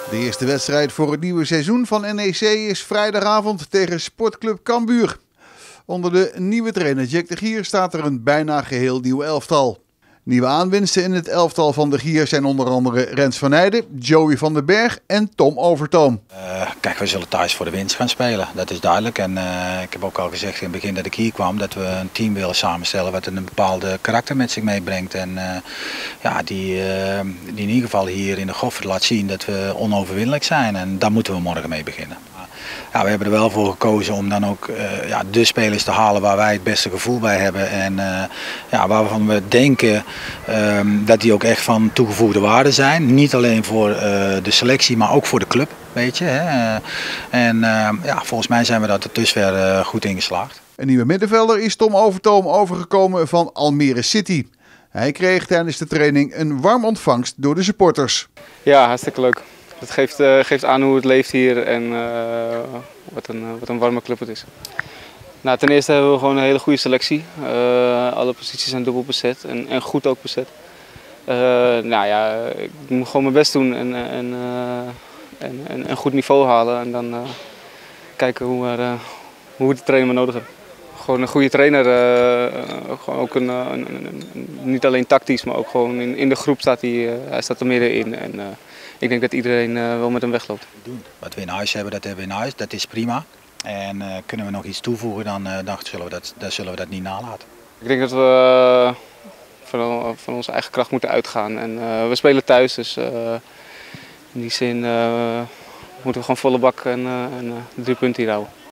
De eerste wedstrijd voor het nieuwe seizoen van NEC is vrijdagavond tegen Sportclub Cambuur. Onder de nieuwe trainer Jack de Gier staat er een bijna geheel nieuw elftal. Nieuwe aanwinsten in het elftal van de Gier zijn onder andere Rens van Heijden, Joey van den Berg en Tom Overtoom. Kijk, we zullen thuis voor de winst gaan spelen, dat is duidelijk. En ik heb ook al gezegd in het begin dat ik hier kwam dat we een team willen samenstellen wat een bepaalde karakter met zich meebrengt. En die in ieder geval hier in de Goffert laat zien dat we onoverwinnelijk zijn. En daar moeten we morgen mee beginnen. Ja, we hebben er wel voor gekozen om dan ook de spelers te halen waar wij het beste gevoel bij hebben. En waarvan we denken dat die ook echt van toegevoegde waarde zijn. Niet alleen voor de selectie, maar ook voor de club. Weet je, hè? Volgens mij zijn we daar tot dusver goed in geslaagd. Een nieuwe middenvelder is Tom Overtoom overgekomen van Almere City. Hij kreeg tijdens de training een warm ontvangst door de supporters. Ja, hartstikke leuk. Het geeft aan hoe het leeft hier en wat een warme club het is. Nou, ten eerste hebben we gewoon een hele goede selectie. Alle posities zijn dubbel bezet en goed ook bezet. Ik moet gewoon mijn best doen en een goed niveau halen. En dan kijken hoe de trainer me nodig heeft. Gewoon een goede trainer, gewoon ook niet alleen tactisch, maar ook gewoon in de groep staat hij staat er middenin. En ik denk dat iedereen wel met hem wegloopt. Wat we in huis hebben, dat hebben we in huis, dat is prima. En kunnen we nog iets toevoegen, dan zullen we dat niet nalaten. Ik denk dat we van onze eigen kracht moeten uitgaan. En we spelen thuis, dus in die zin moeten we gewoon volle bak en 3 punten hier houden.